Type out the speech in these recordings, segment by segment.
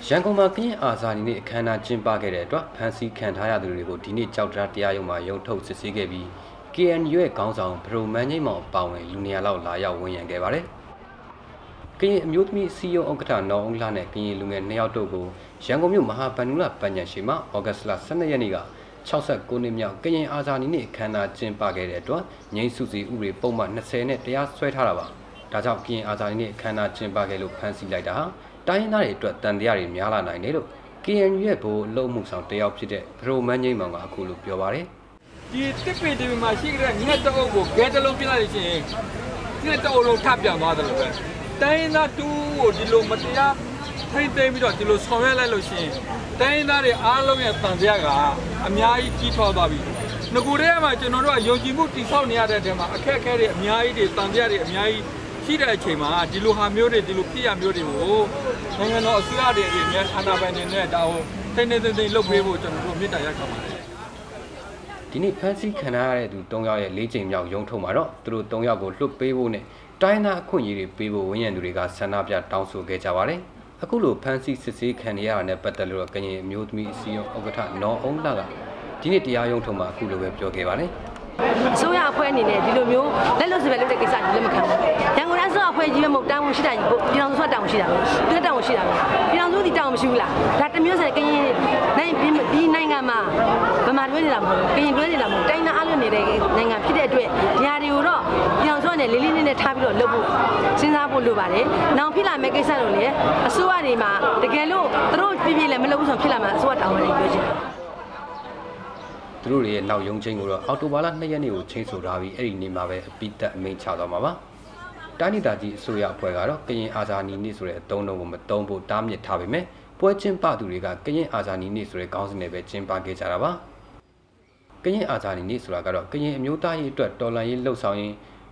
ရန်ကုန်မှာကရင်အာဇာနည်နေ့အခမ်းအနားကျင်းပခဲ့တဲ့အတွက်ဖမ်းဆီးခံထားရသူတွေကိုဒီနေ့ကြောက်တရားတရားရုံးမှာရုံထုတ်စစ်ဆေးခဲ့ပြီး KNU ရဲ့ခေါင်းဆောင်ဗရိုမန်းကြီးမောင်ပါဝင်လူနေရာလောက်လာရောက်ဝန်ရံခဲ့ပါတယ်။ကရင်အမျိုးသမီးစီယုံဥက္ကဋ္ဌနော်အုံးလှနဲ့ကရင်လူငယ်2ယောက်တို့ကိုရန်ကုန်မြို့မဟာဗန္ဓုလပညာရှိမှာဩဂတ်စ်လ12ရက်နေ့က69နှစ်မြောက်ကရင်အာဇာနည်နေ့အခမ်းအနားကျင်းပခဲ့တဲ့အတွက်ငြိမ်းစုစီဥပဒေပုံမှန်20နဲ့တရားစွဲထားတာပါ။ဒါကြောင့်ကရင်အာဇာနည်နေ့အခမ်းအနားကျင်းပခဲ့လို့ဖမ်းဆီးလိုက်တာဟာတိုင်းရင်းသားတွေအတွက်တန်တရားတွေများလာနိုင်တယ်လို့ KNU ရဲ့ဘိုးအလုံးမှုဆောင်တယောက်ဖြစ်တဲ့ဗရိုမန်းကြီးမောင်ကအခုလိုပြောပါတယ်။ဒီတစ်ပေဒီမှာရှိကြတဲ့ညက်တအုပ်ကိုဂဲတလုံးပြလိုက်လို့ရှိရင်ညက်တအုပ်လုံးထပ်ပြန်သွားတယ်လို့ပဲ။တိုင်းရင်းသားတူကိုဒီလိုမတရားထိမ့်သိမ်းပြီးတော့ဒီလိုဆောင်ရွက်လိုက်လို့ရှိရင်တိုင်းရင်းသားတွေအားလုံးရဲ့တန်တရားကအများကြီးကြီးထွားသွားပြီ။ငကိုတည်းကမှကျွန်တော်တို့ကယုံကြည်မှုတည်ဆောက်နေရတဲ့တဲမှာအခက်အခဲတွေအများကြီးတွေတန်တရားတွေအများကြီးရှိတဲ့အချိန်မှာဒီလိုဟာမျိုးတွေဒီလိုဖြစ်ရမျိုးတွေကိုနိုင်ငံတော်အစိုးရတွေအများအာဏာပိုင်တွေနဲ့ဒါကိုထိန်းသိမ်းလုပ်ပေးဖို့ကျွန်တော်တို့မြစ်တာရက်ခံပါတယ်ဒီနေ့ဖမ်းဆီးခံရတဲ့သူ3ယောက်ရဲ့4ချိန်မြောက်ရုံးထုတ်မှာတော့သူတို့3ယောက်ကိုလွှတ်ပေးဖို့နဲ့တိုင်းသားအခွင့်အရေးတွေပေးဖို့ဝန်ရံသူတွေကဆန္ဒပြတောင်းဆိုခဲ့ကြပါတယ်အခုလိုဖမ်းဆီးစစ်ဆေးခံရတာနဲ့ပတ်သက်လို့ကရင်အမျိုးသမီးအစည်းအရုံးဥက္ကဋ္ဌနော်အုံးလှကဒီနေ့တရားရုံးထုတ်မှာအခုလိုပဲပြောခဲ့ပါတယ်အစိုးရအဖွဲ့အနေနဲ့ဒီလိုမျိုးလက်လွတ်စပယ်လုပ်တဲ့ကိစ္စကြီးလက်မခံဘူး။ရန်ကုန်တိုင်းအစိုးရအဖွဲ့ကြီးပဲမဟုတ်တောင်းဝန်ရှိတာကြီးပြည်ထောင်စုကတောင်းဝန်ရှိတာပဲ။သူကတောင်းဝန်ရှိတာပဲ။ပြည်ထောင်စုဒီတောင်းဝန်မရှိဘူးလား။ဒါတမျိုးစကရင်ဒီနိုင်ငံမှာဗမာတွေနေတာမဟုတ်ဘူး။ကရင်တွေနေတာမဟုတ်တိုင်းသားအလွတ်နေတဲ့နိုင်ငံဖြစ်တဲ့အတွက်ဒီဟာတွေကိုတော့ပြည်ထောင်စုကနေလေးလေးနက်နက်ထားပြီးတော့လုပ်ဖို့စဉ်းစားဖို့လိုပါတယ်။နောက်ဖြစ်လာမယ့်ကိစ္စတွေလည်းအစိုးရတွေမှာတကယ်လို့သူတို့ပြည့်ပြည့်လည်းမလုပ်ဘူးဆိုဖြစ်လာမှာအစိုးရတောင်းဝန်တွေပြောချင်တယ်သူတို့ရဲ့နောက်ရုံးချင်းကိုတော့အော်တိုဘာလ2ရက်နေ့ကိုချိန်ဆိုထားပြီးအဲ့ဒီနေ့မှာပဲအပိသက်အမိန့်ချသွားမှာပါတိုင်းဒေသကြီးအစိုးရအဖွဲ့ကတော့ကရင်အာဇာနည်နေ့ဆိုတဲ့အသုံးအနှုန်းကိုမသုံးဖို့တားမြစ်ထားပေမဲ့ပွဲချင်းပသူတွေကကရင်အာဇာနည်နေ့ဆိုတဲ့ခေါင်းစဉ်နဲ့ပဲကျင်းပခဲ့ကြတာပါကရင်အာဇာနည်နေ့ဆိုတာကတော့ကရင်အမျိုးသားရေးအတွက်တော်လှန်ရေးလှုပ်ဆောင်ရင်း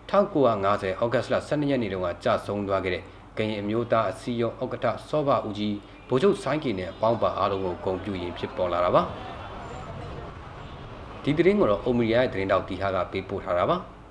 1950ဩဂတ်စ်လ12ရက်နေ့တုန်းကကြာဆုံးသွားခဲ့တဲ့ကရင်အမျိုးသားအစည်းအရုံးဥက္ကဋ္ဌစောဘဦးကြီးဗိုလ်ချုပ်ဆိုင်းကီနဲ့အပေါင်းပါအားလုံးကိုဂုဏ်ပြုရင်းဖြစ်ပေါ်လာတာပါဒီသတင်းကိုတော့အိုမီရီယာရဲ့သတင်းတောက်တီဟာကပေးပို့ထားတာပါ